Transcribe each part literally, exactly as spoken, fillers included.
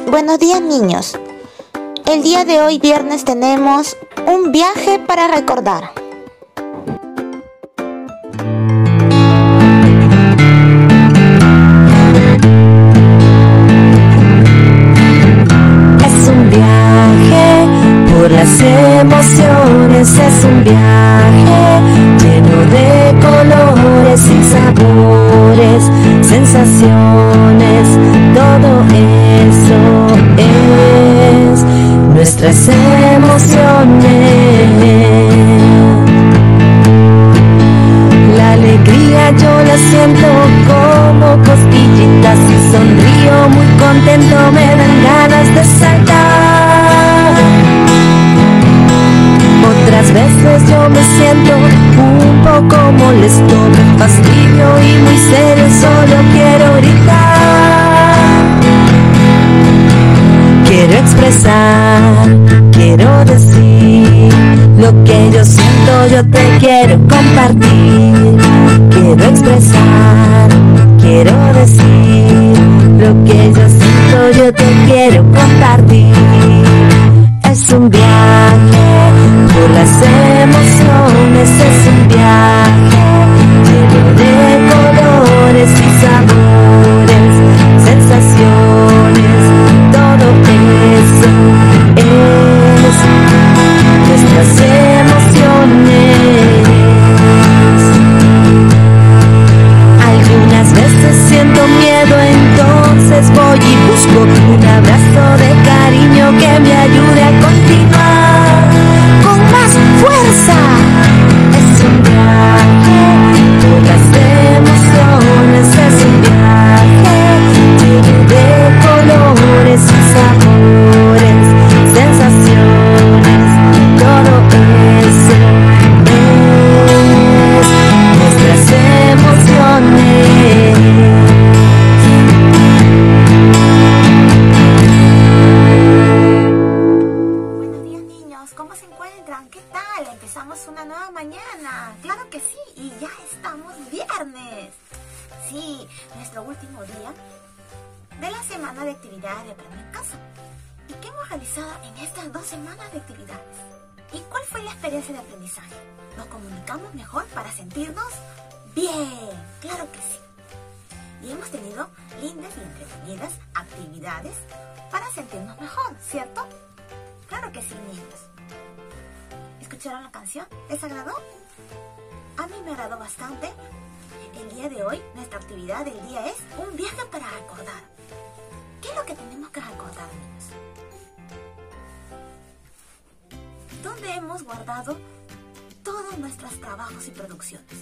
Buenos días, niños. El día de hoy, viernes, tenemos un viaje para recordar. Es un viaje por las emociones, es un viaje lleno de colores y sabores, sensaciones, todo eso es nuestras emociones. La alegría yo la siento como cosquillitas y sonrío muy contento, me dan ganas de saltar. Otras veces yo me siento un poco molesto, me fastidio y muy serio, solo quiero gritar. Quiero expresar, quiero decir lo que yo siento, yo te quiero compartir. Quiero expresar, quiero decir lo que yo siento, yo te quiero compartir. Es un viaje por las emociones, es un viaje lleno de colores y sabores, sensaciones, todo eso es nuestras emociones. Algunas veces siento miedo, entonces voy y busco un abrazo de cariño que me ayude a continuar con más fuerza. Es un viaje por las emociones, es un viaje lleno de colores y sabores, sensaciones, todo eso es nuestras emociones. Buenos días, niños, ¿cómo se encuentran? ¿Qué tal? Empezamos una nueva mañana. Claro que sí, y ya estamos viernes. Sí, nuestro último día de la semana de actividades de Aprende en Casa. ¿Y qué hemos realizado en estas dos semanas de actividades? ¿Y cuál fue la experiencia de aprendizaje? ¿Nos comunicamos mejor para sentirnos bien? Claro que sí. Y hemos tenido lindas y entretenidas actividades para sentirnos mejor, ¿cierto? Claro que sí, niños. ¿Escucharon la canción? ¿Les agradó? A mí me agradó bastante. El día de hoy, nuestra actividad del día es un viaje para recordar. ¿Qué es lo que tenemos que recordar, niños? ¿Dónde hemos guardado todos nuestros trabajos y producciones?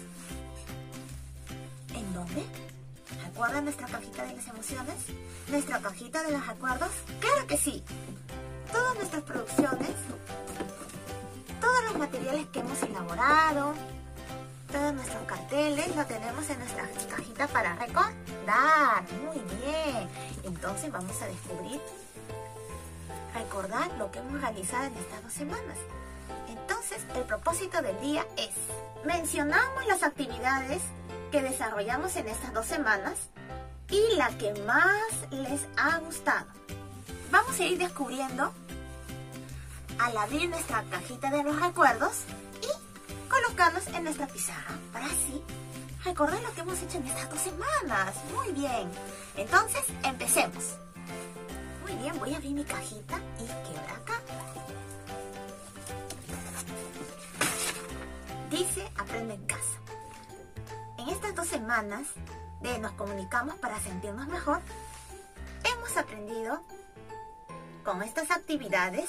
¿En dónde? ¿Recuerdan nuestra cajita de las emociones? ¿Nuestra cajita de los recuerdos? ¡Claro que sí! Todas nuestras producciones, todos los materiales que hemos elaborado, todos nuestros carteles, lo tenemos en nuestra cajita para recordar. Muy bien. Entonces vamos a descubrir, recordar lo que hemos realizado en estas dos semanas. Entonces, el propósito del día es: mencionamos las actividades que desarrollamos en estas dos semanas y la que más les ha gustado. Vamos a ir descubriendo al abrir nuestra cajita de los recuerdos y colocarlos en nuestra pizarra para así recordar lo que hemos hecho en estas dos semanas. Muy bien. Entonces, empecemos. Muy bien, voy a abrir mi cajita y quebra acá. Dice Aprende en Casa. En estas dos semanas de Nos Comunicamos para Sentirnos Mejor, hemos aprendido con estas actividades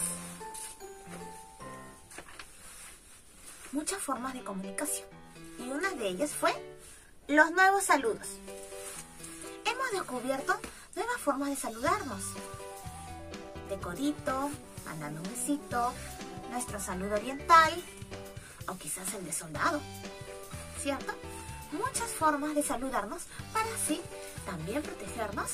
muchas formas de comunicación. Y una de ellas fue los nuevos saludos. Hemos descubierto nuevas formas de saludarnos. De codito, mandando un besito, nuestro saludo oriental, o quizás el de soldado, ¿cierto? Muchas formas de saludarnos para así también protegernos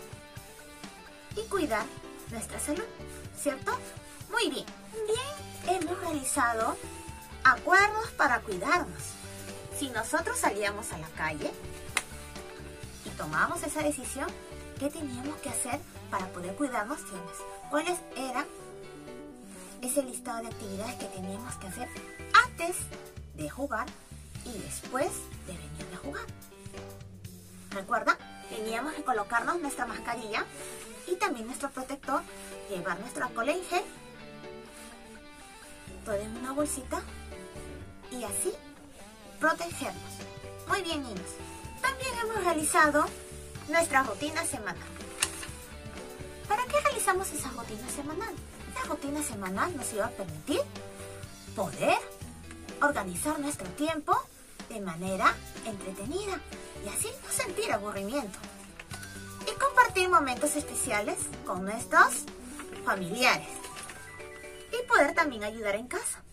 y cuidar nuestra salud, ¿cierto? Muy bien. Bien, hemos realizado acuerdos para cuidarnos. Si nosotros salíamos a la calle y tomamos esa decisión, ¿qué teníamos que hacer para para poder cuidarnos tienes cuáles eran ese listado de actividades que teníamos que hacer antes de jugar y después de venir de jugar. ¿Recuerdan? Teníamos que colocarnos nuestra mascarilla y también nuestro protector, llevar nuestro alcohol en gel, todo en una bolsita y así protegernos. Muy bien, niños. También hemos realizado nuestra rutina semanal. ¿Para qué realizamos esa rutina semanal? La rutina semanal nos iba a permitir poder organizar nuestro tiempo de manera entretenida y así no sentir aburrimiento. Y compartir momentos especiales con nuestros familiares. Y poder también ayudar en casa.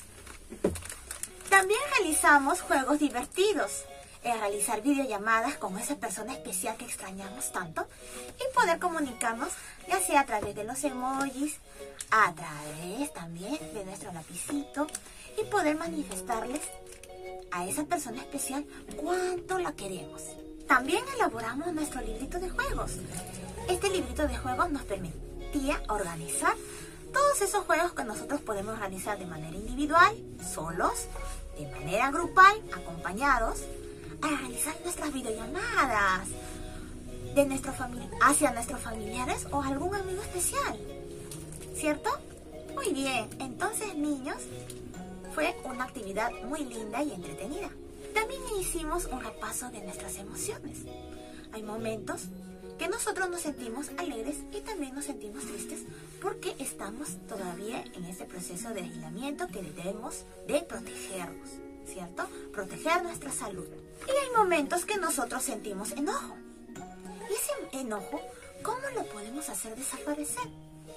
También realizamos juegos divertidos. El realizar videollamadas con esa persona especial que extrañamos tanto. Y poder comunicarnos ya sea a través de los emojis, a través también de nuestro lapicito. Y poder manifestarles a esa persona especial cuánto la queremos. También elaboramos nuestro librito de juegos. Este librito de juegos nos permitía organizar todos esos juegos que nosotros podemos realizar de manera individual, solos, de manera grupal, acompañados, a realizar nuestras videollamadas de nuestro hacia nuestros familiares o algún amigo especial. ¿Cierto? Muy bien. Entonces, niños, fue una actividad muy linda y entretenida. También hicimos un repaso de nuestras emociones. Hay momentos que nosotros nos sentimos alegres y también nos sentimos tristes porque estamos todavía en ese proceso de aislamiento que debemos de protegernos, ¿cierto? Proteger nuestra salud. Y hay momentos que nosotros sentimos enojo. Y ese enojo, ¿cómo lo podemos hacer desaparecer?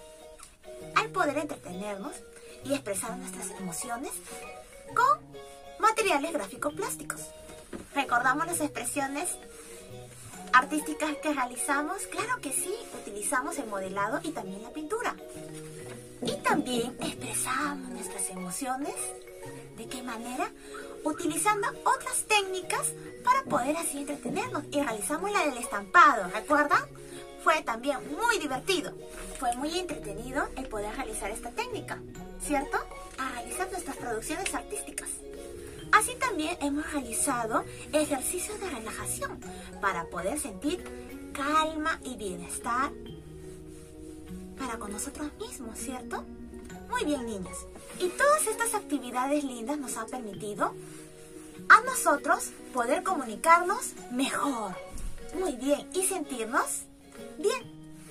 Al poder entretenernos y expresar nuestras emociones con materiales gráficos plásticos. ¿Recordamos las expresiones artísticas que realizamos? Claro que sí, utilizamos el modelado y también la pintura. Y también expresamos nuestras emociones. ¿De qué manera? Utilizando otras técnicas para poder así entretenernos. Y realizamos la del estampado, ¿recuerdan? Fue también muy divertido. Fue muy entretenido el poder realizar esta técnica, ¿cierto? A realizar nuestras producciones artísticas. Así también hemos realizado ejercicios de relajación para poder sentir calma y bienestar para con nosotros mismos, ¿cierto? Muy bien, niños. Y todas estas actividades lindas nos han permitido a nosotros poder comunicarnos mejor. Muy bien. Y sentirnos bien.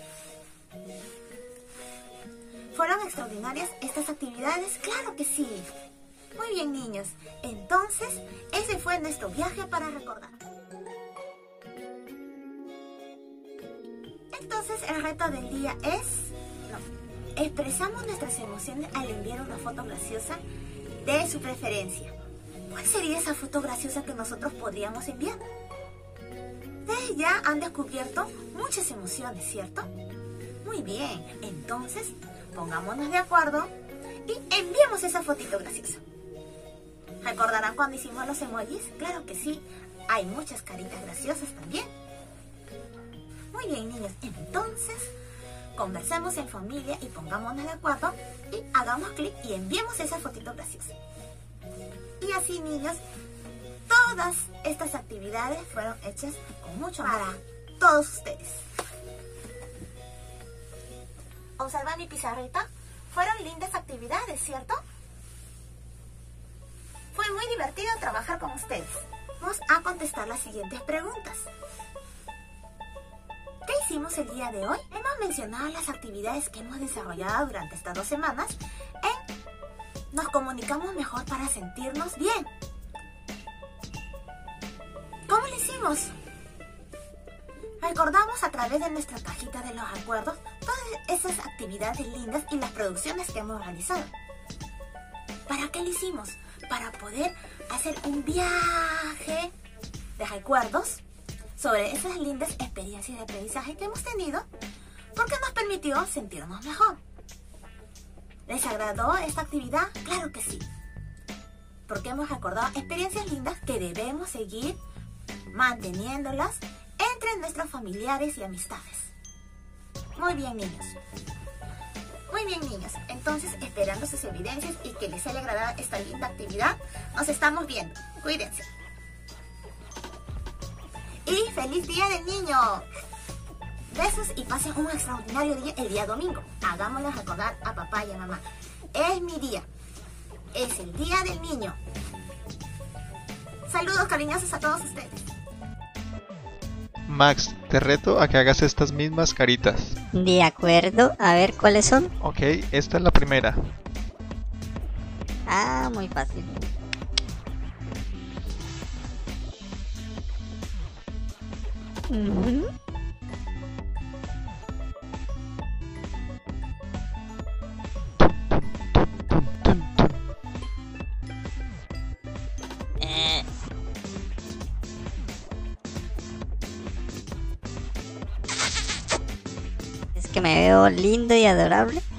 ¿Fueron extraordinarias estas actividades? ¡Claro que sí! Muy bien, niños. Entonces, ese fue nuestro viaje para recordar. Entonces, el reto del día es... No, expresamos nuestras emociones al enviar una foto graciosa de su preferencia. ¿Cuál sería esa foto graciosa que nosotros podríamos enviar? Ustedes ya han descubierto muchas emociones, ¿cierto? Muy bien. Entonces, pongámonos de acuerdo y enviemos esa fotito graciosa. ¿Recordarán cuando hicimos los emojis? Claro que sí, hay muchas caritas graciosas también. Muy bien, niños, entonces conversemos en familia y pongámonos de acuerdo y hagamos clic y enviemos esa fotito graciosa. Y así, niños, todas estas actividades fueron hechas con mucho amor para todos ustedes. Observa mi pizarrita, fueron lindas actividades, ¿cierto? Fue muy divertido trabajar con ustedes. Vamos a contestar las siguientes preguntas. ¿Qué hicimos el día de hoy? Hemos mencionado las actividades que hemos desarrollado durante estas dos semanas en Nos comunicamos mejor para sentirnos bien. ¿Cómo lo hicimos? Recordamos a través de nuestra cajita de los recuerdos todas esas actividades lindas y las producciones que hemos realizado. ¿Para qué lo hicimos? Para poder hacer un viaje de recuerdos sobre esas lindas experiencias de aprendizaje que hemos tenido, porque nos permitió sentirnos mejor. ¿Les agradó esta actividad? Claro que sí, porque hemos recordado experiencias lindas que debemos seguir manteniéndolas entre nuestros familiares y amistades. Muy bien, niños. Muy bien, niños. Entonces, esperando sus evidencias y que les haya agradado esta linda actividad, nos estamos viendo. Cuídense. Y feliz día del niño. Besos y pasen un extraordinario día el día domingo. Hagámosles recordar a papá y a mamá. Es mi día. Es el día del niño. Saludos cariñosos a todos ustedes. Max, te reto a que hagas estas mismas caritas. De acuerdo, a ver cuáles son. Ok, esta es la primera. Ah, muy fácil. Uh-huh. Eh. Es que me veo lindo y adorable.